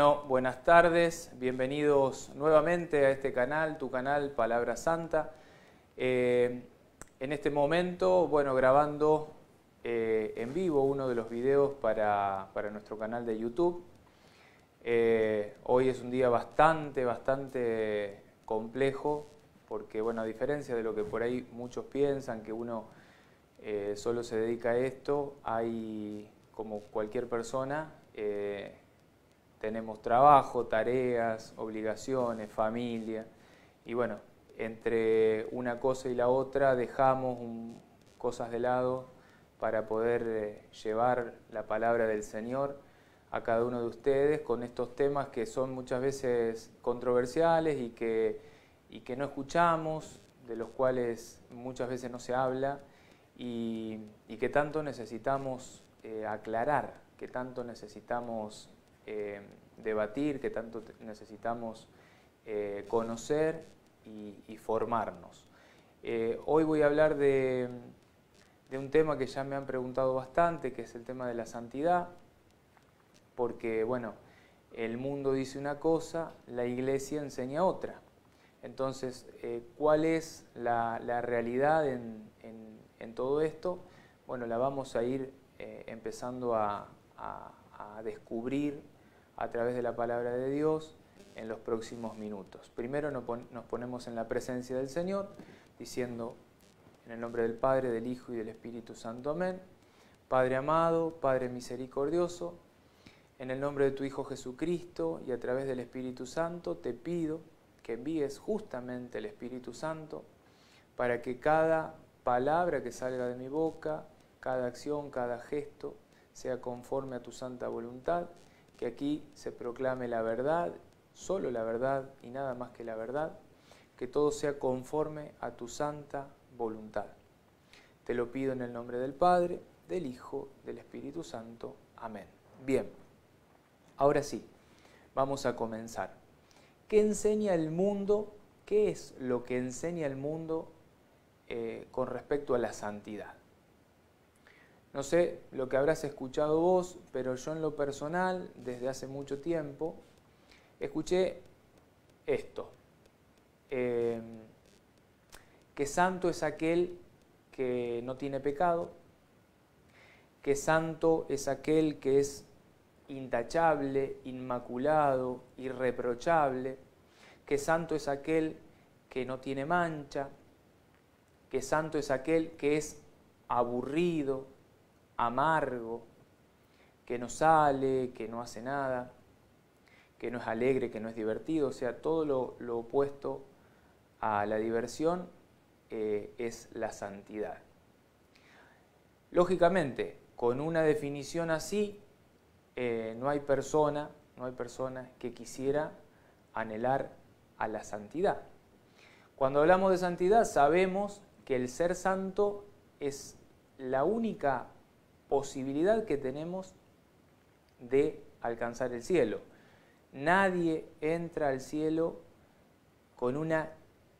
Bueno, buenas tardes, bienvenidos nuevamente a este canal, tu canal Palabra Santa. En este momento, bueno, grabando en vivo uno de los videos para nuestro canal de YouTube. Hoy es un día bastante complejo, porque bueno, a diferencia de lo que por ahí muchos piensan, que uno solo se dedica a esto, hay, como cualquier persona, tenemos trabajo, tareas, obligaciones, familia, y bueno, entre una cosa y la otra dejamos cosas de lado para poder llevar la palabra del Señor a cada uno de ustedes con estos temas que son muchas veces controversiales y que no escuchamos, de los cuales muchas veces no se habla y que tanto necesitamos aclarar, que tanto necesitamos debatir, que tanto necesitamos conocer y formarnos. Hoy voy a hablar de un tema que ya me han preguntado bastante, que es el tema de la santidad, porque bueno, el mundo dice una cosa, la iglesia enseña otra. Entonces, ¿cuál es la realidad en todo esto? Bueno, la vamos a ir empezando a descubrir a través de la palabra de Dios en los próximos minutos. Primero nos ponemos en la presencia del Señor, diciendo en el nombre del Padre, del Hijo y del Espíritu Santo. Amén. Padre amado, Padre misericordioso, en el nombre de tu Hijo Jesucristo y a través del Espíritu Santo, te pido que envíes justamente el Espíritu Santo para que cada palabra que salga de mi boca, cada acción, cada gesto, sea conforme a tu santa voluntad, que aquí se proclame la verdad, solo la verdad y nada más que la verdad, que todo sea conforme a tu santa voluntad. Te lo pido en el nombre del Padre, del Hijo, del Espíritu Santo. Amén. Bien, ahora sí, vamos a comenzar. ¿Qué enseña el mundo? ¿Qué es lo que enseña el mundo con respecto a la santidad? No sé lo que habrás escuchado vos, pero yo en lo personal, desde hace mucho tiempo, escuché esto. Que santo es aquel que no tiene pecado, que santo es aquel que es intachable, inmaculado, irreprochable, que santo es aquel que no tiene mancha, que santo es aquel que es aburrido, amargo, que no sale, que no hace nada, que no es alegre, que no es divertido, o sea, todo lo opuesto a la diversión es la santidad. Lógicamente, con una definición así, no hay persona que quisiera anhelar a la santidad. Cuando hablamos de santidad, sabemos que el ser santo es la única posibilidad que tenemos de alcanzar el cielo. Nadie entra al cielo con una,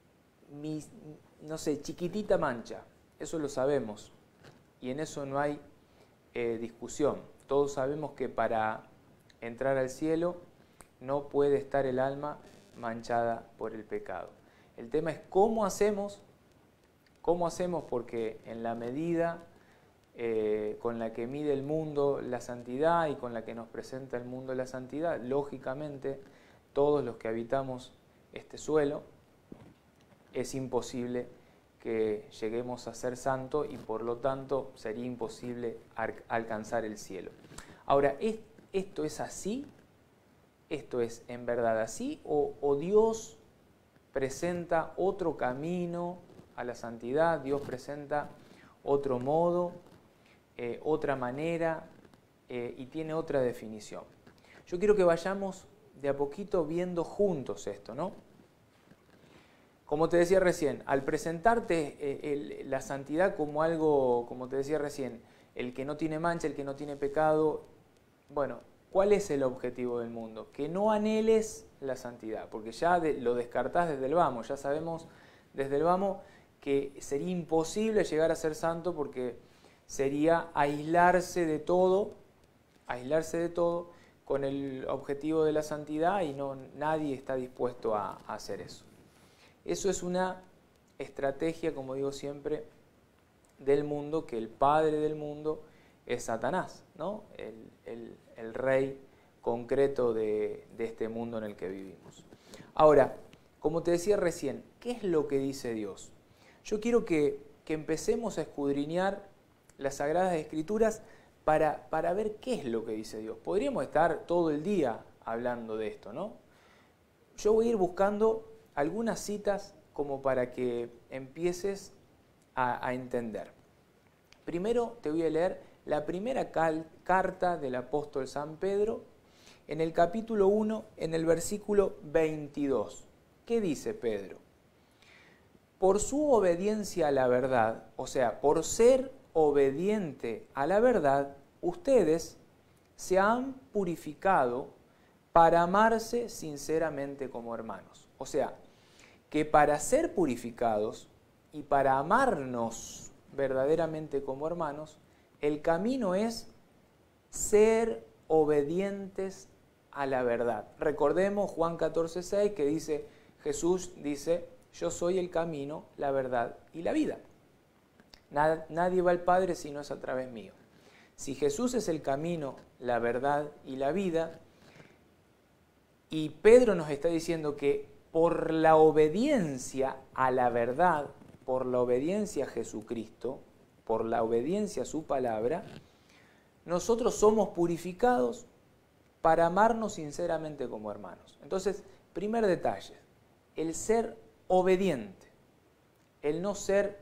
no sé, chiquitita mancha. Eso lo sabemos y en eso no hay discusión. Todos sabemos que para entrar al cielo no puede estar el alma manchada por el pecado. El tema es cómo hacemos, porque en la medida con la que mide el mundo la santidad y con la que nos presenta el mundo la santidad, lógicamente todos los que habitamos este suelo, es imposible que lleguemos a ser santos y por lo tanto sería imposible alcanzar el cielo. Ahora, ¿esto es así? ¿Esto es en verdad así? ¿O Dios presenta otro camino a la santidad? ¿Dios presenta otro modo, otra manera y tiene otra definición? Yo quiero que vayamos de a poquito viendo juntos esto, ¿no? Como te decía recién, al presentarte la santidad como algo, como te decía recién, el que no tiene mancha, el que no tiene pecado, bueno, ¿cuál es el objetivo del mundo? Que no anheles la santidad, porque ya lo descartás desde el vamos, ya sabemos desde el vamos que sería imposible llegar a ser santo porque sería aislarse de todo, con el objetivo de la santidad y nadie está dispuesto a hacer eso. Eso es una estrategia, como digo siempre, del mundo, que el padre del mundo es Satanás, ¿no? El rey concreto de este mundo en el que vivimos. Ahora, como te decía recién, ¿qué es lo que dice Dios? Yo quiero que empecemos a escudriñar las Sagradas Escrituras para ver qué es lo que dice Dios. Podríamos estar todo el día hablando de esto, ¿no? Yo voy a ir buscando algunas citas como para que empieces a entender. Primero te voy a leer la primera carta del apóstol San Pedro, en el capítulo 1, en el versículo 22. ¿Qué dice Pedro? Por su obediencia a la verdad, o sea, por ser obediente a la verdad, ustedes se han purificado para amarse sinceramente como hermanos. O sea, que para ser purificados y para amarnos verdaderamente como hermanos, el camino es ser obedientes a la verdad. Recordemos Juan 14:6 que dice, Jesús dice, yo soy el camino, la verdad y la vida. Nadie va al Padre si no es a través mío. Si Jesús es el camino, la verdad y la vida, y Pedro nos está diciendo que por la obediencia a la verdad, por la obediencia a Jesucristo, por la obediencia a su palabra, nosotros somos purificados para amarnos sinceramente como hermanos. Entonces, primer detalle, el ser obediente, el no ser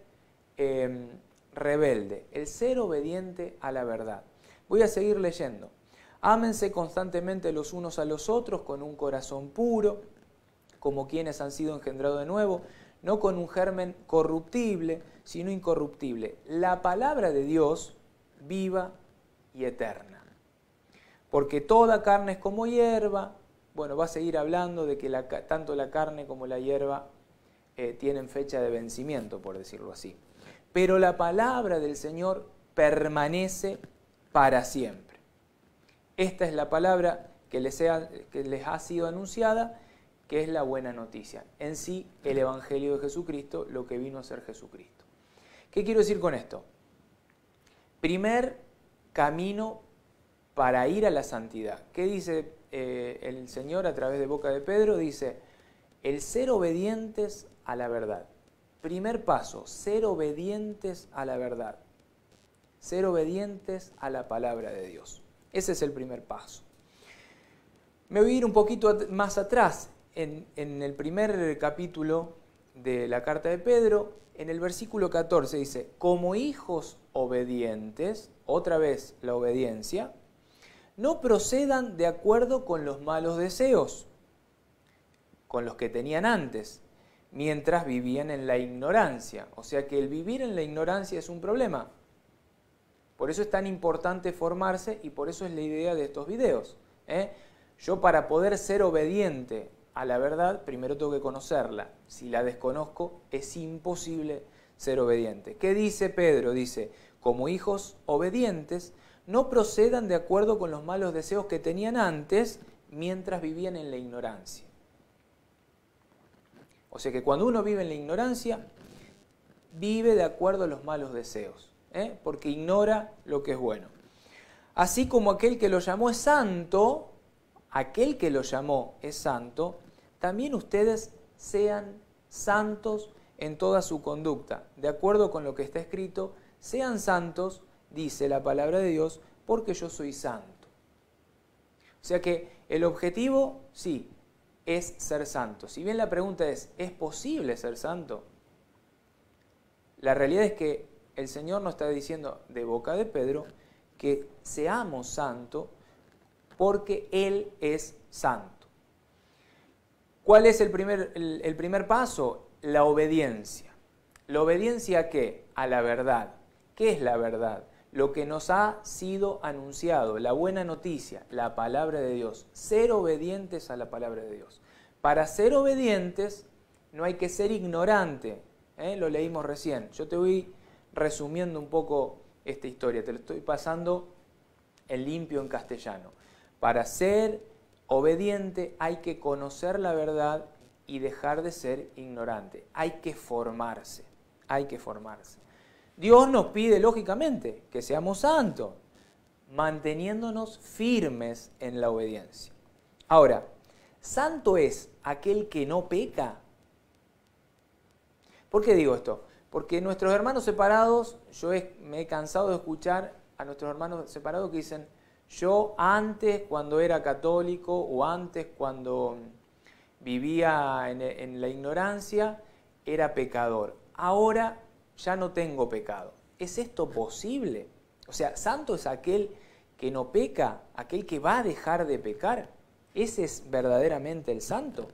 rebelde, el ser obediente a la verdad. Voy a seguir leyendo. Ámense constantemente los unos a los otros con un corazón puro, como quienes han sido engendrados de nuevo, no con un germen corruptible, sino incorruptible. La palabra de Dios viva y eterna. Porque toda carne es como hierba. Bueno, va a seguir hablando de que tanto la carne como la hierba tienen fecha de vencimiento, por decirlo así. Pero la palabra del Señor permanece para siempre. Esta es la palabra que les ha sido anunciada, que es la buena noticia. En sí, el Evangelio de Jesucristo, lo que vino a ser Jesucristo. ¿Qué quiero decir con esto? Primer camino para ir a la santidad. ¿Qué dice el Señor a través de boca de Pedro? Dice, el ser obedientes a la verdad. Primer paso, ser obedientes a la verdad. Ser obedientes a la palabra de Dios. Ese es el primer paso. Me voy a ir un poquito más atrás. En el primer capítulo de la carta de Pedro, en el versículo 14 dice, como hijos obedientes, otra vez la obediencia, no procedan de acuerdo con los malos deseos, con los que tenían antes, mientras vivían en la ignorancia. O sea que el vivir en la ignorancia es un problema. Por eso es tan importante formarse y por eso es la idea de estos videos. Yo para poder ser obediente a la verdad, primero tengo que conocerla. Si la desconozco, es imposible ser obediente. ¿Qué dice Pedro? Dice, como hijos obedientes, no procedan de acuerdo con los malos deseos que tenían antes, mientras vivían en la ignorancia. O sea que cuando uno vive en la ignorancia, vive de acuerdo a los malos deseos, porque ignora lo que es bueno. Así como aquel que lo llamó es santo, también ustedes sean santos en toda su conducta, de acuerdo con lo que está escrito, sean santos, dice la palabra de Dios, porque yo soy santo. O sea que el objetivo, sí, es ser santo. Si bien la pregunta ¿es posible ser santo? La realidad es que el Señor nos está diciendo de boca de Pedro que seamos santos porque Él es santo. ¿Cuál es el primer paso? La obediencia. ¿La obediencia a qué? A la verdad. ¿Qué es la verdad? Lo que nos ha sido anunciado, la buena noticia, la palabra de Dios. Ser obedientes a la palabra de Dios. Para ser obedientes no hay que ser ignorante. Lo leímos recién. Yo te voy resumiendo un poco esta historia. Te lo estoy pasando en limpio en castellano. Para ser obediente hay que conocer la verdad y dejar de ser ignorante. Hay que formarse, hay que formarse. Dios nos pide, lógicamente, que seamos santos, manteniéndonos firmes en la obediencia. Ahora, ¿santo es aquel que no peca? ¿Por qué digo esto? Porque nuestros hermanos separados, me he cansado de escuchar a nuestros hermanos separados que dicen, yo antes cuando era católico o antes cuando vivía en la ignorancia era pecador, ahora ya no tengo pecado. ¿Es esto posible? O sea, ¿santo es aquel que no peca, aquel que va a dejar de pecar? ¿Ese es verdaderamente el santo?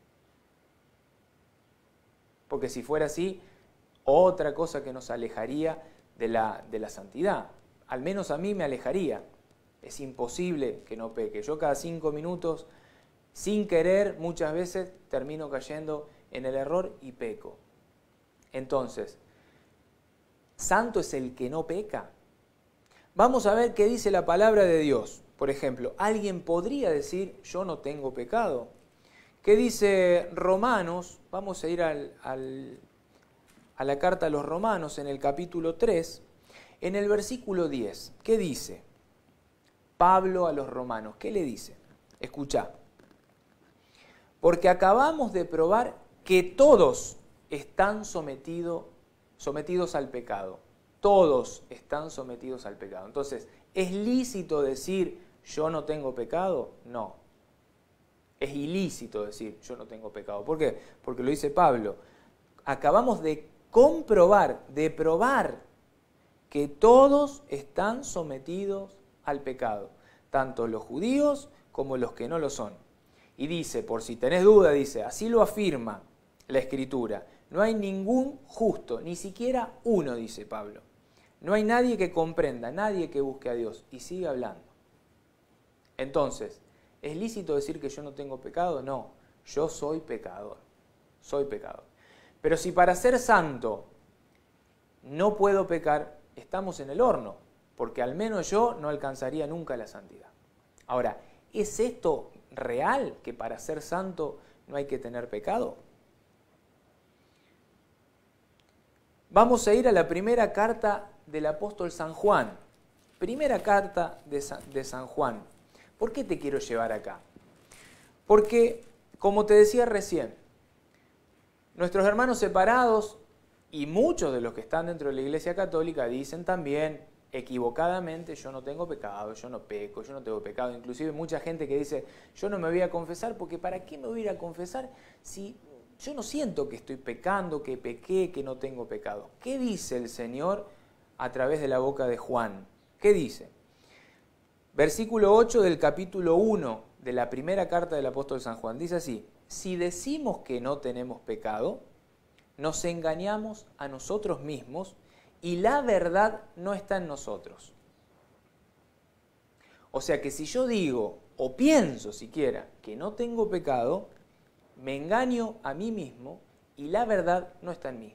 Porque si fuera así, otra cosa que nos alejaría de la santidad. Al menos a mí me alejaría. Es imposible que no peque. Yo cada 5 minutos, sin querer, muchas veces termino cayendo en el error y peco. Entonces, ¿santo es el que no peca? Vamos a ver qué dice la palabra de Dios. Por ejemplo, ¿alguien podría decir, yo no tengo pecado? ¿Qué dice Romanos? Vamos a ir a la carta a los Romanos en el capítulo 3, en el versículo 10. ¿Qué dice Pablo a los romanos? ¿Qué le dice? Escuchá. Porque acabamos de probar que todos están sometidos al pecado. Todos están sometidos al pecado. Entonces, ¿es lícito decir yo no tengo pecado? No. Es ilícito decir yo no tengo pecado. ¿Por qué? Porque lo dice Pablo. Acabamos de comprobar, de probar que todos están sometidos al pecado. Tanto los judíos como los que no lo son. Y dice, por si tenés duda, dice, así lo afirma la Escritura. No hay ningún justo, ni siquiera uno, dice Pablo. No hay nadie que comprenda, nadie que busque a Dios. Y sigue hablando. Entonces, ¿es lícito decir que yo no tengo pecado? No, yo soy pecador. Soy pecador. Pero si para ser santo no puedo pecar, estamos en el horno. Porque al menos yo no alcanzaría nunca la santidad. Ahora, ¿es esto real que para ser santo no hay que tener pecado? Vamos a ir a la primera carta del apóstol San Juan. Primera carta de San Juan. ¿Por qué te quiero llevar acá? Porque, como te decía recién, nuestros hermanos separados y muchos de los que están dentro de la Iglesia Católica dicen también equivocadamente, yo no tengo pecado, yo no peco, yo no tengo pecado. Inclusive mucha gente que dice, yo no me voy a confesar porque ¿para qué me voy a ir a confesar si yo no siento que estoy pecando, que pequé, que no tengo pecado? ¿Qué dice el Señor a través de la boca de Juan? ¿Qué dice? Versículo 8 del capítulo 1 de la primera carta del apóstol San Juan. Dice así, si decimos que no tenemos pecado, nos engañamos a nosotros mismos y la verdad no está en nosotros. O sea que si yo digo, o pienso siquiera, que no tengo pecado, me engaño a mí mismo y la verdad no está en mí.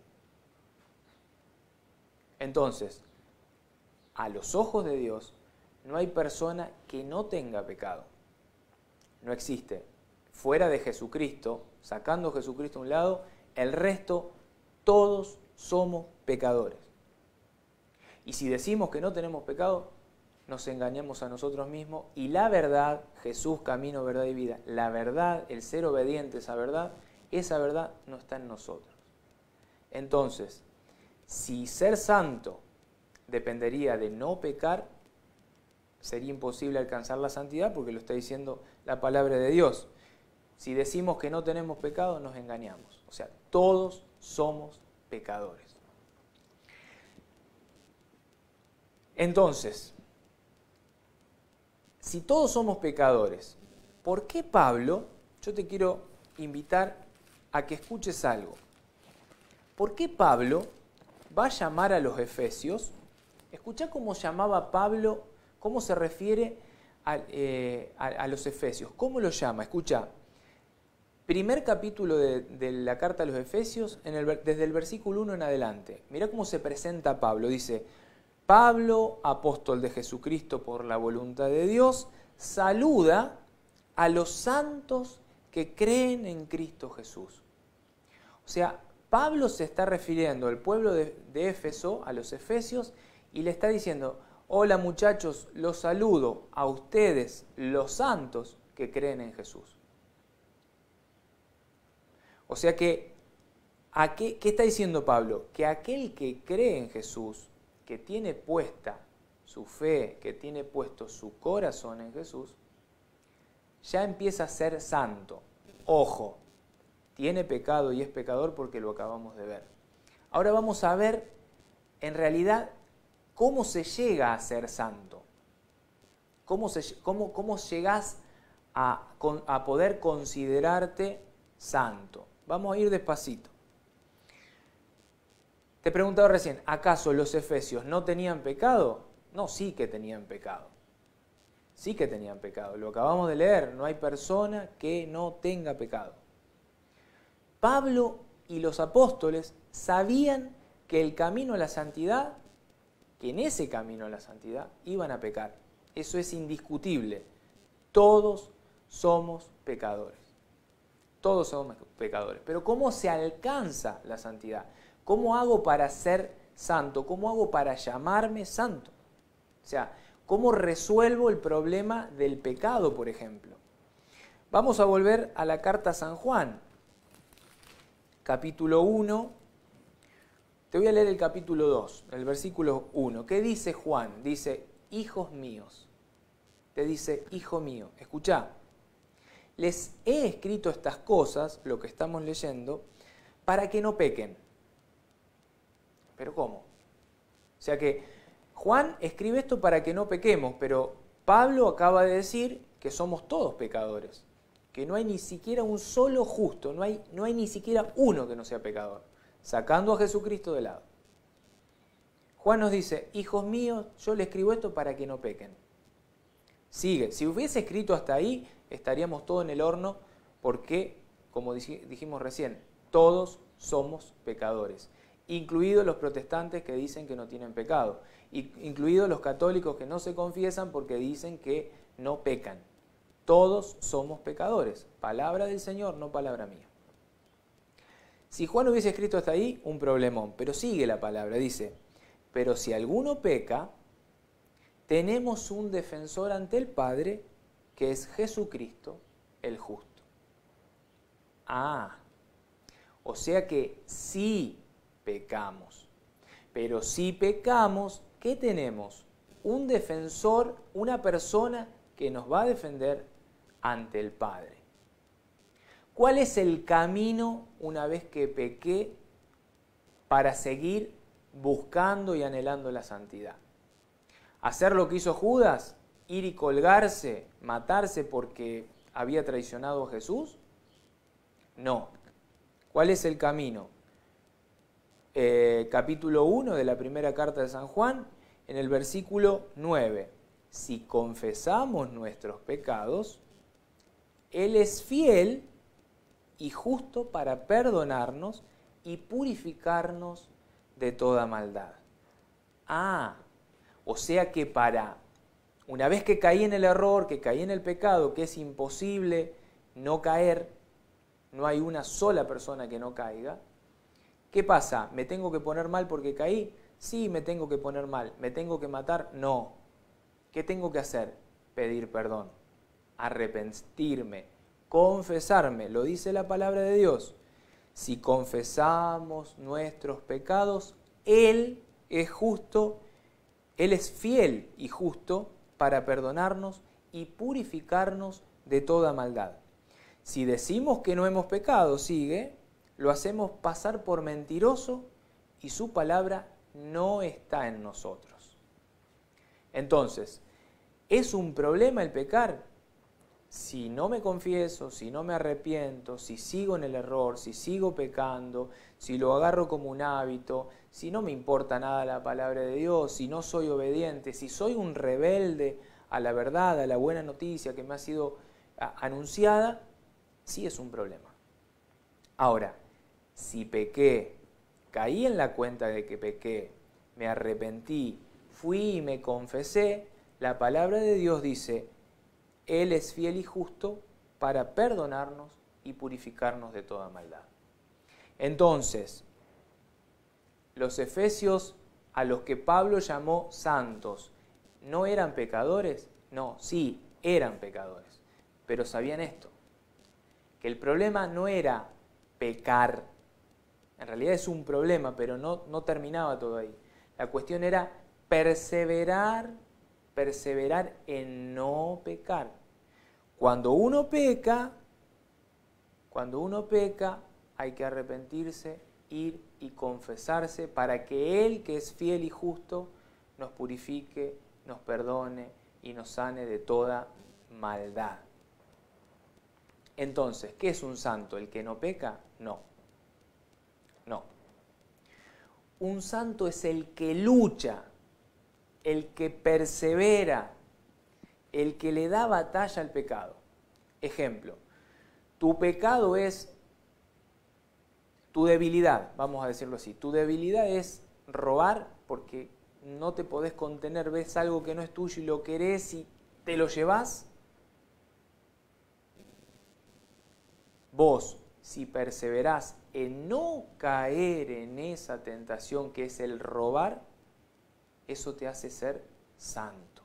Entonces, a los ojos de Dios, no hay persona que no tenga pecado. No existe. Fuera de Jesucristo, sacando a Jesucristo a un lado, el resto, todos somos pecadores. Y si decimos que no tenemos pecado, nos engañamos a nosotros mismos y la verdad, Jesús, camino, verdad y vida, la verdad, el ser obediente a esa verdad no está en nosotros. Entonces, si ser santo dependería de no pecar, sería imposible alcanzar la santidad porque lo está diciendo la palabra de Dios. Si decimos que no tenemos pecado, nos engañamos. O sea, todos somos pecadores. Entonces, si todos somos pecadores, ¿por qué Pablo? Yo te quiero invitar a que escuches algo. ¿Por qué Pablo va a llamar a los efesios? Escuchá cómo llamaba Pablo, cómo se refiere a los efesios. ¿Cómo lo llama? Escuchá. Primer capítulo de la carta a los efesios, desde el versículo 1 en adelante. Mirá cómo se presenta Pablo. Dice, Pablo, apóstol de Jesucristo por la voluntad de Dios, saluda a los santos que creen en Cristo Jesús. O sea, Pablo se está refiriendo al pueblo de Éfeso, a los efesios, y le está diciendo: hola muchachos, los saludo a ustedes, los santos que creen en Jesús. O sea que, ¿qué está diciendo Pablo? Que aquel que cree en Jesús, que tiene puesta su fe, que tiene puesto su corazón en Jesús, ya empieza a ser santo. Ojo, tiene pecado y es pecador porque lo acabamos de ver. Ahora vamos a ver, en realidad, cómo se llega a ser santo. Cómo llegás a poder considerarte santo. Vamos a ir despacito. Te preguntaba recién, ¿acaso los efesios no tenían pecado? No, sí que tenían pecado. Sí que tenían pecado. Lo acabamos de leer, no hay persona que no tenga pecado. Pablo y los apóstoles sabían que el camino a la santidad, que en ese camino a la santidad iban a pecar. Eso es indiscutible. Todos somos pecadores. Todos somos pecadores. Pero ¿cómo se alcanza la santidad? ¿Cómo hago para ser santo? ¿Cómo hago para llamarme santo? O sea, ¿cómo resuelvo el problema del pecado, por ejemplo? Vamos a volver a la carta a San Juan, capítulo 1. Te voy a leer el capítulo 2, el versículo 1. ¿Qué dice Juan? Dice: hijos míos. Te dice: hijo mío. Escuchá. Les he escrito estas cosas, lo que estamos leyendo, para que no pequen. ¿Pero cómo? O sea que Juan escribe esto para que no pequemos, pero Pablo acaba de decir que somos todos pecadores, que no hay ni siquiera un solo justo, no hay ni siquiera uno que no sea pecador, sacando a Jesucristo de lado. Juan nos dice: hijos míos, yo les escribo esto para que no pequen. Sigue, si hubiese escrito hasta ahí, estaríamos todos en el horno, porque, como dijimos recién, todos somos pecadores, incluidos los protestantes que dicen que no tienen pecado, incluidos los católicos que no se confiesan porque dicen que no pecan. Todos somos pecadores. Palabra del Señor, no palabra mía. Si Juan hubiese escrito hasta ahí, un problemón, pero sigue la palabra, dice: pero si alguno peca, tenemos un defensor ante el Padre, que es Jesucristo, el justo. O sea que sí pecamos. Pero si pecamos, ¿qué tenemos? Un defensor, una persona que nos va a defender ante el Padre. ¿Cuál es el camino una vez que pequé para seguir buscando y anhelando la santidad? ¿Hacer lo que hizo Judas? ¿Ir y colgarse, matarse porque había traicionado a Jesús? No. ¿Cuál es el camino? Capítulo 1 de la primera carta de San Juan, en el versículo 9. Si confesamos nuestros pecados, Él es fiel y justo para perdonarnos y purificarnos de toda maldad. O sea que una vez que caí en el error, que caí en el pecado, que es imposible no caer, no hay una sola persona que no caiga, ¿qué pasa? ¿Me tengo que poner mal porque caí? Sí, me tengo que poner mal. ¿Me tengo que matar? No. ¿Qué tengo que hacer? Pedir perdón, arrepentirme, confesarme. Lo dice la palabra de Dios. Si confesamos nuestros pecados, Él es justo, Él es fiel y justo para perdonarnos y purificarnos de toda maldad. Si decimos que no hemos pecado, sigue, lo hacemos pasar por mentiroso y su palabra no está en nosotros. Entonces, ¿es un problema el pecar? Si no me confieso, si no me arrepiento, si sigo en el error, si sigo pecando, si lo agarro como un hábito, si no me importa nada la palabra de Dios, si no soy obediente, si soy un rebelde a la verdad, a la buena noticia que me ha sido anunciada, sí es un problema. Ahora, si pequé, caí en la cuenta de que pequé, me arrepentí, fui y me confesé, la palabra de Dios dice: Él es fiel y justo para perdonarnos y purificarnos de toda maldad. Entonces, los efesios a los que Pablo llamó santos, ¿no eran pecadores? No, sí, eran pecadores. Pero sabían esto, que el problema no era pecar. En realidad es un problema, pero no terminaba todo ahí. La cuestión era perseverar en no pecar. Cuando uno peca, hay que arrepentirse, ir y confesarse para que Él, que es fiel y justo, nos purifique, nos perdone y nos sane de toda maldad. Entonces, ¿qué es un santo? ¿El que no peca? No. Un santo es el que lucha, el que persevera, el que le da batalla al pecado. Ejemplo, tu pecado es tu debilidad, vamos a decirlo así. Tu debilidad es robar porque no te podés contener, ves algo que no es tuyo y lo querés y te lo llevás. Vos, si perseverás en no caer en esa tentación que es el robar, eso te hace ser santo.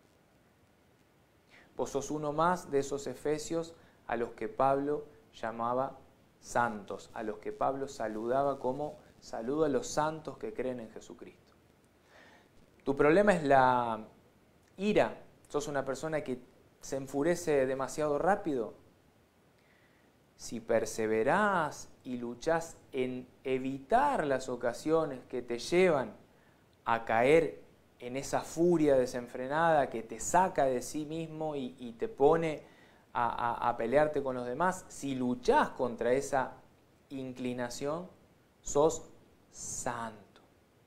Vos sos uno más de esos efesios a los que Pablo llamaba santos, a los que Pablo saludaba como saludo a los santos que creen en Jesucristo. Tu problema es la ira. Sos una persona que se enfurece demasiado rápido. Si perseverás y luchás en evitar las ocasiones que te llevan a caer en esa furia desenfrenada que te saca de sí mismo y te pone a pelearte con los demás, si luchás contra esa inclinación, sos santo.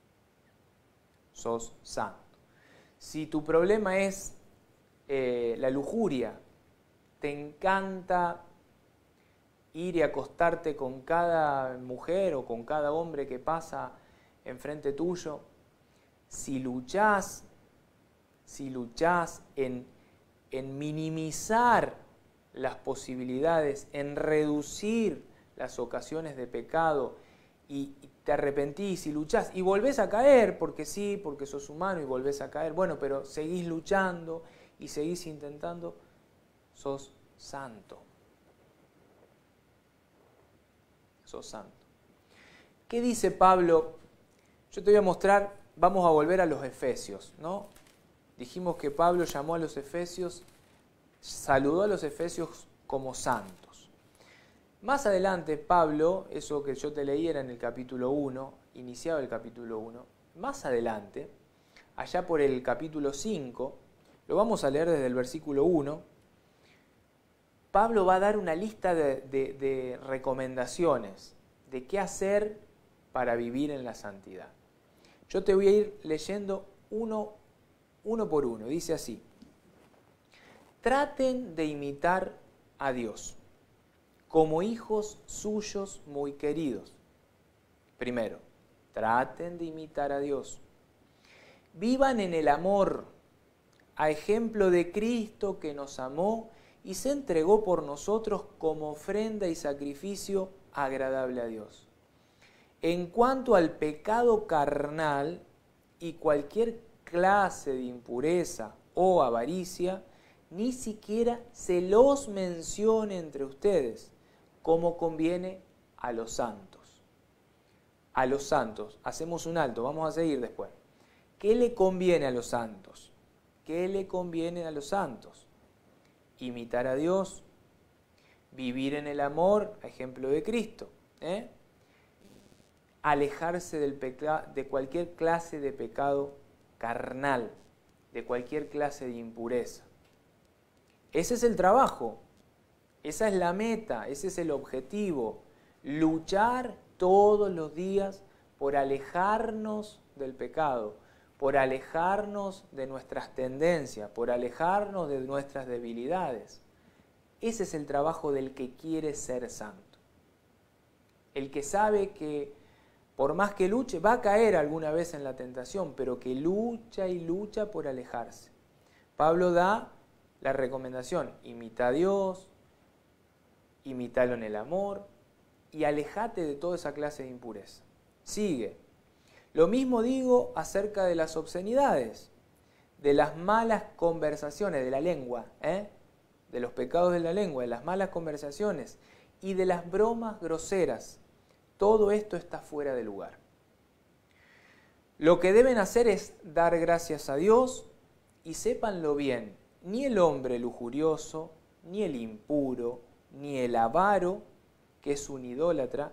Sos santo. Si tu problema es la lujuria, te encanta ir y acostarte con cada mujer o con cada hombre que pasa enfrente tuyo, si luchás en minimizar las posibilidades, en reducir las ocasiones de pecado y te arrepentís y luchás y volvés a caer, porque sí, porque sos humano y volvés a caer, bueno, pero seguís luchando y seguís intentando, sos santo. Sos santo. ¿Qué dice Pablo? Yo te voy a mostrar, vamos a volver a los Efesios, ¿no? Dijimos que Pablo llamó a los Efesios, saludó a los Efesios como santos. Más adelante Pablo, eso que yo te leí era en el capítulo 1, iniciaba el capítulo 1, más adelante, allá por el capítulo 5, lo vamos a leer desde el versículo 1, Pablo va a dar una lista de recomendaciones de qué hacer para vivir en la santidad. Yo te voy a ir leyendo uno por uno. Dice así: traten de imitar a Dios como hijos suyos muy queridos. Primero, traten de imitar a Dios. Vivan en el amor, a ejemplo de Cristo que nos amó y se entregó por nosotros como ofrenda y sacrificio agradable a Dios. En cuanto al pecado carnal y cualquier clase de impureza o avaricia, ni siquiera se los mencione entre ustedes, como conviene a los santos. A los santos, hacemos un alto, vamos a seguir después. ¿Qué le conviene a los santos? ¿Qué le conviene a los santos? Imitar a Dios, vivir en el amor, a ejemplo de Cristo, alejarse de cualquier clase de pecado carnal, de cualquier clase de impureza. Ese es el trabajo, esa es la meta, ese es el objetivo, luchar todos los días por alejarnos del pecado, por alejarnos de nuestras tendencias, por alejarnos de nuestras debilidades. Ese es el trabajo del que quiere ser santo. El que sabe que por más que luche, va a caer alguna vez en la tentación, pero que lucha y lucha por alejarse. Pablo da la recomendación, imita a Dios, imitalo en el amor y alejate de toda esa clase de impureza. Sigue. Lo mismo digo acerca de las obscenidades, de las malas conversaciones de la lengua, de los pecados de la lengua, de las malas conversaciones y de las bromas groseras. Todo esto está fuera de lugar. Lo que deben hacer es dar gracias a Dios y sépanlo bien, ni el hombre lujurioso, ni el impuro, ni el avaro, que es un idólatra,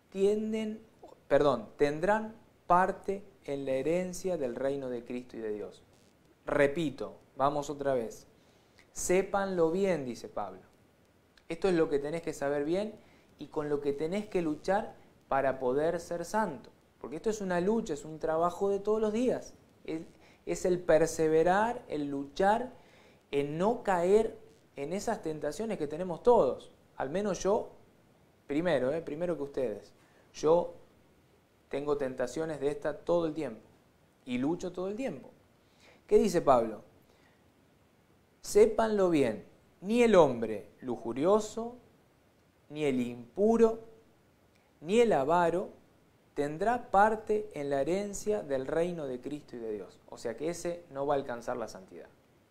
tendrán parte en la herencia del reino de Cristo y de Dios. Repito, vamos otra vez. Sépanlo bien, dice Pablo. Esto es lo que tenés que saber bien y con lo que tenés que luchar para poder ser santo. Porque esto es una lucha, es un trabajo de todos los días. Es el perseverar, el luchar, en no caer en esas tentaciones que tenemos todos. Al menos yo, primero que ustedes. Yo tengo tentaciones de esta todo el tiempo y lucho todo el tiempo. ¿Qué dice Pablo? Sépanlo bien, ni el hombre lujurioso, ni el impuro, ni el avaro tendrá parte en la herencia del reino de Cristo y de Dios. O sea que ese no va a alcanzar la santidad.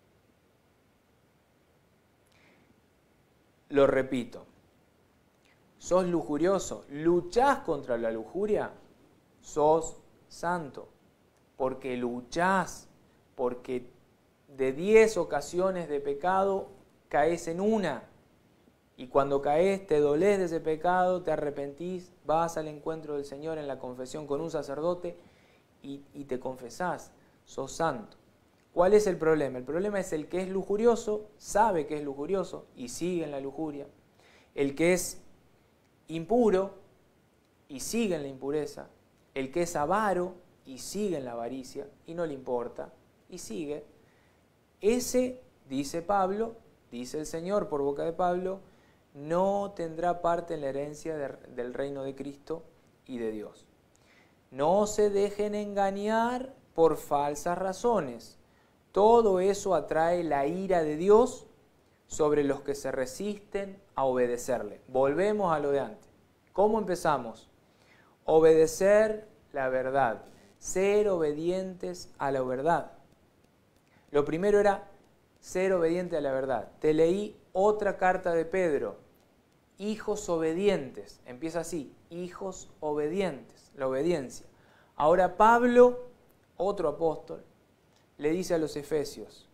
Lo repito. ¿Sos lujurioso? ¿Luchás contra la lujuria? Sos santo. Porque luchás, porque de 10 ocasiones de pecado caes en una. Y cuando caes, te dolés de ese pecado, te arrepentís, vas al encuentro del Señor en la confesión con un sacerdote y te confesás, sos santo. ¿Cuál es el problema? El problema es el que es lujurioso, sabe que es lujurioso y sigue en la lujuria. El que es impuro y sigue en la impureza. El que es avaro y sigue en la avaricia y no le importa y sigue. Ese, dice Pablo, dice el Señor por boca de Pablo, no tendrá parte en la herencia del reino de Cristo y de Dios. No se dejen engañar por falsas razones. Todo eso atrae la ira de Dios sobre los que se resisten a obedecerle. Volvemos a lo de antes. ¿Cómo empezamos? Obedecer la verdad, ser obedientes a la verdad. Lo primero era ser obediente a la verdad. Te leí otra carta de Pedro. Hijos obedientes. Empieza así. Hijos obedientes. La obediencia. Ahora Pablo, otro apóstol, le dice a los efesios.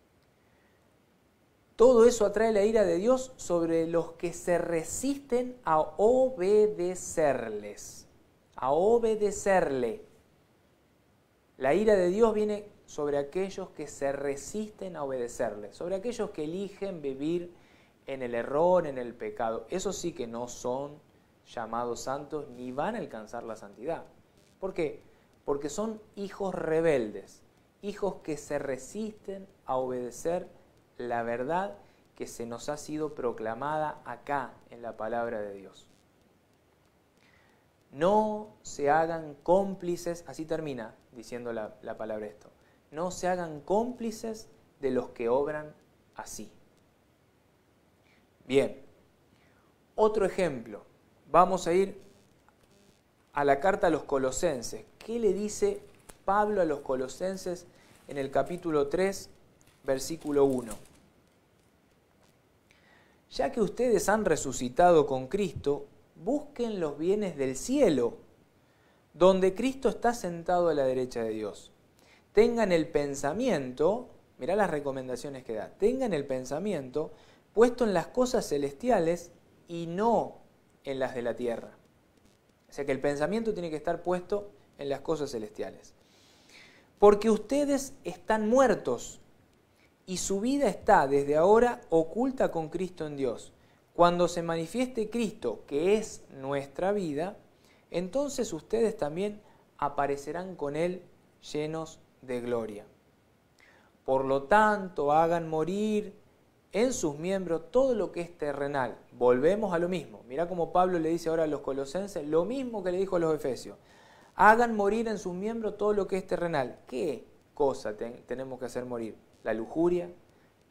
Todo eso atrae la ira de Dios sobre los que se resisten a obedecerles. A obedecerle. La ira de Dios viene sobre aquellos que se resisten a obedecerle, sobre aquellos que eligen vivir en el error, en el pecado. Esos sí que no son llamados santos ni van a alcanzar la santidad. ¿Por qué? Porque son hijos rebeldes, hijos que se resisten a obedecer la verdad que se nos ha sido proclamada acá en la palabra de Dios. No se hagan cómplices, así termina diciendo la palabra esto, no se hagan cómplices de los que obran así. Bien, otro ejemplo, vamos a ir a la carta a los Colosenses. ¿Qué le dice Pablo a los Colosenses en el capítulo 3, versículo 1? Ya que ustedes han resucitado con Cristo, busquen los bienes del cielo, donde Cristo está sentado a la derecha de Dios. Tengan el pensamiento, mirá las recomendaciones que da, tengan el pensamiento puesto en las cosas celestiales y no en las de la tierra. O sea que el pensamiento tiene que estar puesto en las cosas celestiales. Porque ustedes están muertos y su vida está desde ahora oculta con Cristo en Dios. Cuando se manifieste Cristo, que es nuestra vida, entonces ustedes también aparecerán con Él llenos de gloria. Por lo tanto, hagan morir en sus miembros todo lo que es terrenal. Volvemos a lo mismo. Mirá cómo Pablo le dice ahora a los Colosenses lo mismo que le dijo a los Efesios. Hagan morir en sus miembros todo lo que es terrenal. ¿Qué cosa tenemos que hacer morir? La lujuria,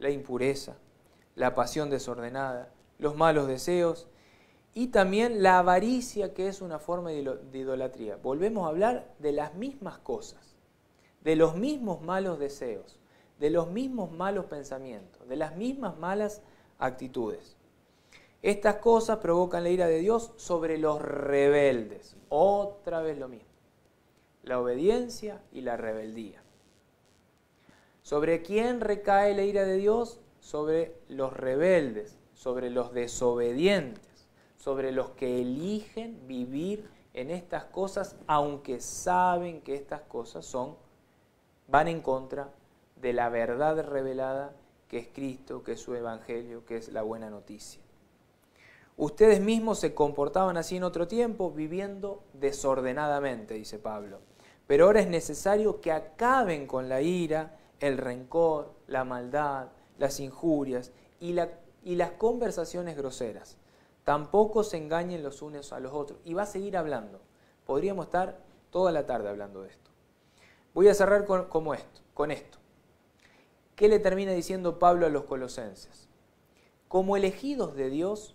la impureza, la pasión desordenada, los malos deseos y también la avaricia, que es una forma de idolatría. Volvemos a hablar de las mismas cosas, de los mismos malos deseos, de los mismos malos pensamientos, de las mismas malas actitudes. Estas cosas provocan la ira de Dios sobre los rebeldes. Otra vez lo mismo. La obediencia y la rebeldía. ¿Sobre quién recae la ira de Dios? Sobre los rebeldes, sobre los desobedientes, sobre los que eligen vivir en estas cosas, aunque saben que estas cosas van en contra de la verdad revelada, que es Cristo, que es su Evangelio, que es la buena noticia. Ustedes mismos se comportaban así en otro tiempo, viviendo desordenadamente, dice Pablo. Pero ahora es necesario que acaben con la ira, el rencor, la maldad, las injurias y las conversaciones groseras. Tampoco se engañen los unos a los otros. Y va a seguir hablando. Podríamos estar toda la tarde hablando de esto. Voy a cerrar con esto. ¿Qué le termina diciendo Pablo a los colosenses? Como elegidos de Dios,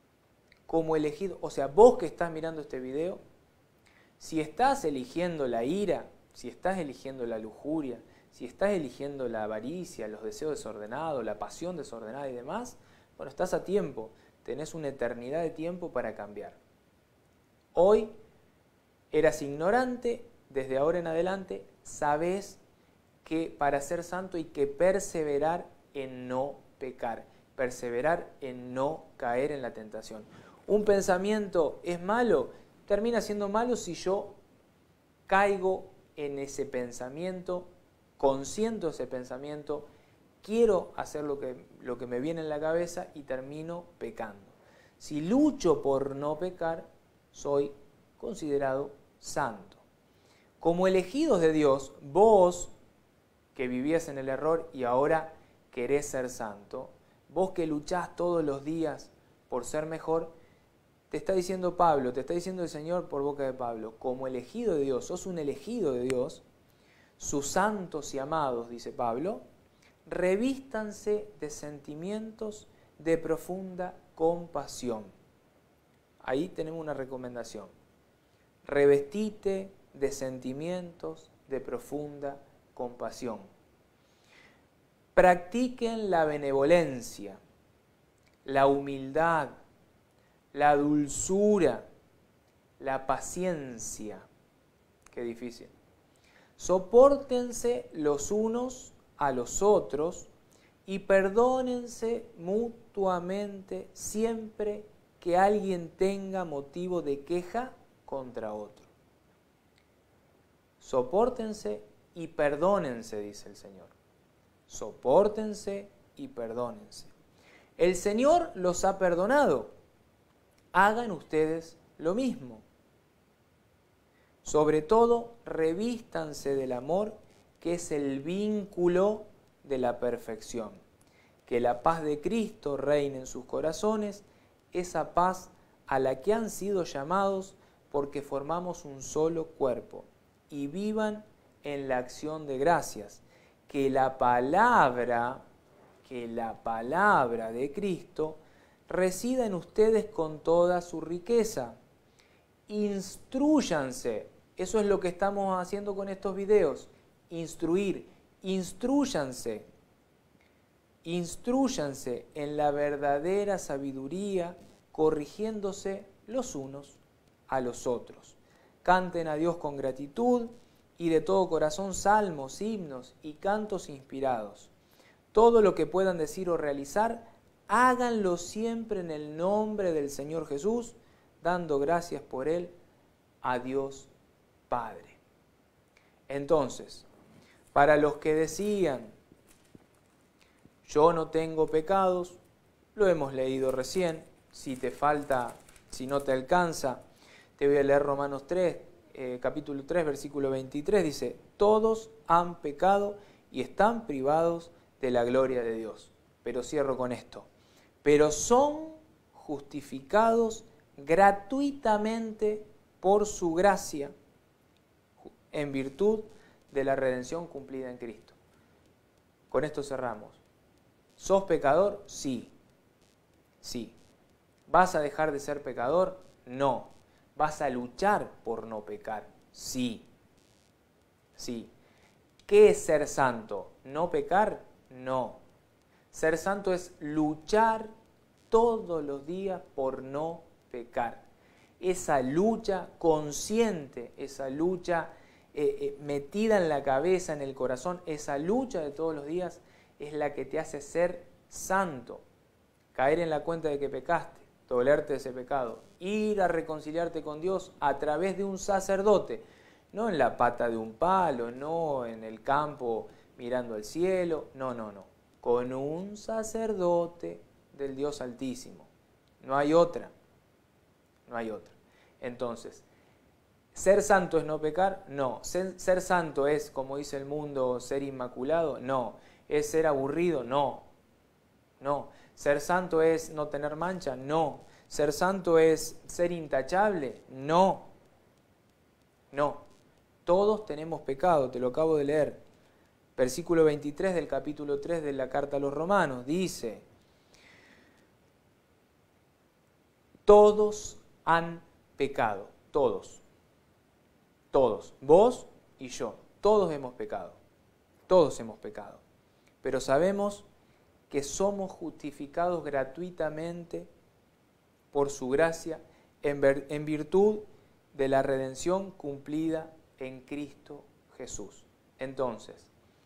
o sea, vos que estás mirando este video, si estás eligiendo la ira, si estás eligiendo la lujuria, si estás eligiendo la avaricia, los deseos desordenados, la pasión desordenada y demás, bueno, estás a tiempo, tenés una eternidad de tiempo para cambiar. Hoy eras ignorante, desde ahora en adelante sabés que para ser santo hay que perseverar en no pecar, perseverar en no caer en la tentación. Un pensamiento es malo, termina siendo malo si yo caigo en ese pensamiento, consiento ese pensamiento, quiero hacer lo que me viene en la cabeza y termino pecando. Si lucho por no pecar, soy considerado santo. Como elegidos de Dios, vos que vivías en el error y ahora querés ser santo, vos que luchás todos los días por ser mejor, te está diciendo Pablo, te está diciendo el Señor por boca de Pablo, como elegido de Dios, sos un elegido de Dios, sus santos y amados, dice Pablo, revístanse de sentimientos de profunda compasión. Ahí tenemos una recomendación. Revestite de sentimientos de profunda compasión. Practiquen la benevolencia, la humildad, la dulzura, la paciencia. Qué difícil. Sopórtense los unos a los otros y perdónense mutuamente siempre que alguien tenga motivo de queja contra otro. Sopórtense y perdónense, dice el Señor. Sopórtense y perdónense. El Señor los ha perdonado. Hagan ustedes lo mismo. Sobre todo, revístanse del amor, que es el vínculo de la perfección. Que la paz de Cristo reine en sus corazones, esa paz a la que han sido llamados porque formamos un solo cuerpo, y vivan en la acción de gracias. Que la palabra de Cristo resida en ustedes con toda su riqueza. Instrúyanse, eso es lo que estamos haciendo con estos videos, instruir, instrúyanse en la verdadera sabiduría, corrigiéndose los unos a los otros. Canten a Dios con gratitud y de todo corazón salmos, himnos y cantos inspirados. Todo lo que puedan decir o realizar, háganlo siempre en el nombre del Señor Jesús, dando gracias por Él a Dios Padre. Entonces, para los que decían, yo no tengo pecados, lo hemos leído recién, si te falta, si no te alcanza, te voy a leer Romanos 3, capítulo 3, versículo 23, dice, todos han pecado y están privados de la gloria de Dios. Pero cierro con esto. Pero son justificados gratuitamente por su gracia en virtud de la redención cumplida en Cristo. Con esto cerramos. ¿Sos pecador? Sí. Sí. ¿Vas a dejar de ser pecador? No. ¿Vas a luchar por no pecar? Sí. Sí. ¿Qué es ser santo? ¿No pecar? No. Ser santo es luchar todos los días por no pecar. Esa lucha consciente, esa lucha metida en la cabeza, en el corazón, esa lucha de todos los días es la que te hace ser santo. Caer en la cuenta de que pecaste, dolerte de ese pecado, ir a reconciliarte con Dios a través de un sacerdote, no en la pata de un palo, no en el campo mirando al cielo, no, no, no, con un sacerdote del Dios Altísimo. No hay otra, no hay otra. Entonces, ¿ser santo es no pecar? No. ¿Ser santo es, como dice el mundo, ser inmaculado? No. ¿Es ser aburrido? No. No. ¿Ser santo es no tener mancha? No. ¿Ser santo es ser intachable? No. No. Todos tenemos pecado, te lo acabo de leer. Versículo 23 del capítulo 3 de la carta a los Romanos dice: todos han pecado, todos. Todos, vos y yo, todos hemos pecado, todos hemos pecado. Pero sabemos que somos justificados gratuitamente por su gracia en virtud de la redención cumplida en Cristo Jesús. Entonces,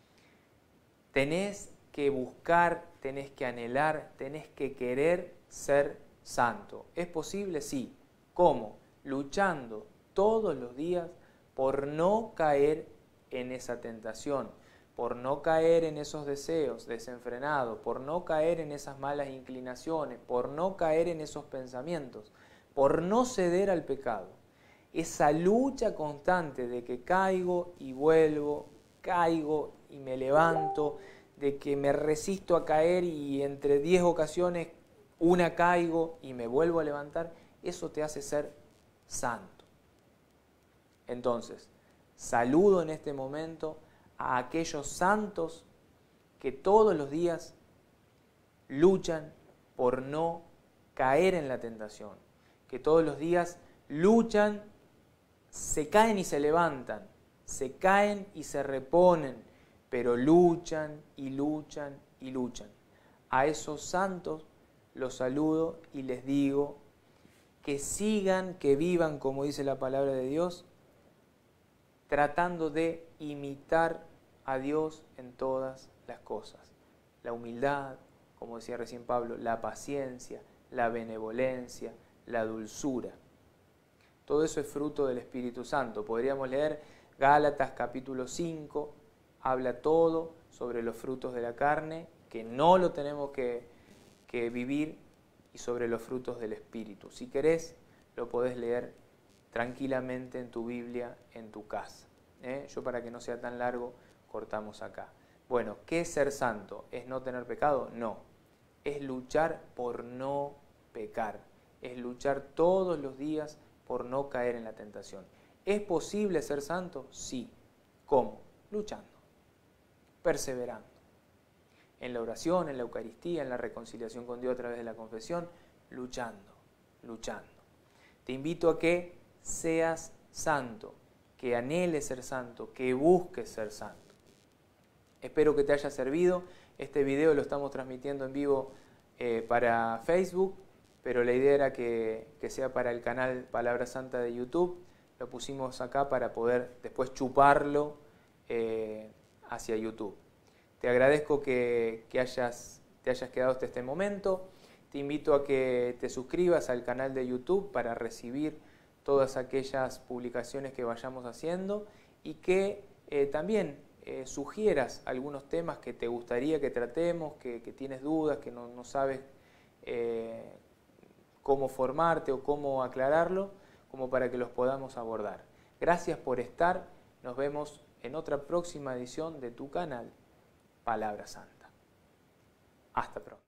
tenés que buscar, tenés que anhelar, tenés que querer ser santo. ¿Es posible? Sí. ¿Cómo? Luchando todos los días por no caer en esa tentación, por no caer en esos deseos desenfrenados, por no caer en esas malas inclinaciones, por no caer en esos pensamientos, por no ceder al pecado. Esa lucha constante de que caigo y vuelvo, caigo y me levanto, de que me resisto a caer y entre 10 ocasiones una caigo y me vuelvo a levantar, eso te hace ser santo. Entonces, saludo en este momento a aquellos santos que todos los días luchan por no caer en la tentación, que todos los días luchan, se caen y se levantan, se caen y se reponen, pero luchan y luchan y luchan. A esos santos los saludo y les digo que sigan, que vivan, como dice la palabra de Dios, tratando de imitar a Dios en todas las cosas. La humildad, como decía recién Pablo, la paciencia, la benevolencia, la dulzura. Todo eso es fruto del Espíritu Santo. Podríamos leer Gálatas capítulo 5, habla todo sobre los frutos de la carne, que no lo tenemos que vivir, y sobre los frutos del Espíritu. Si querés, lo podés leer tranquilamente en tu Biblia, en tu casa. Yo, para que no sea tan largo, cortamos acá. Bueno, ¿qué es ser santo? ¿Es no tener pecado? No. Es luchar por no pecar. Es luchar todos los días por no caer en la tentación. ¿Es posible ser santo? Sí. ¿Cómo? Luchando, perseverando. En la oración, en la Eucaristía, en la reconciliación con Dios a través de la confesión, luchando, luchando. Te invito a que seas santo, que anheles ser santo, que busques ser santo. Espero que te haya servido. Este video lo estamos transmitiendo en vivo para Facebook, pero la idea era que sea para el canal Palabra Santa de YouTube. Lo pusimos acá para poder después chuparlo hacia YouTube. Te agradezco que te hayas quedado hasta este momento. Te invito a que te suscribas al canal de YouTube para recibir todas aquellas publicaciones que vayamos haciendo y que también sugieras algunos temas que te gustaría que tratemos, que tienes dudas, que no sabes cómo formarte o cómo aclararlo, como para que los podamos abordar. Gracias por estar. Nos vemos en otra próxima edición de tu canal Palabra Santa. Hasta pronto.